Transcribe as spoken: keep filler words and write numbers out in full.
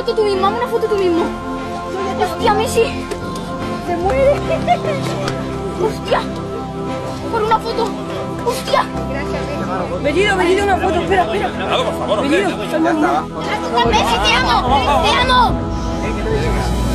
foto tú mismo, hazme una foto tú mismo. Hostia, Messi. Se muere. Hostia. Por una foto. Hostia. Bellido, Bellido, una foto, espera, espera. Claro, por favor, Bellido, hombre. salva. Messi, te amo. Te amo.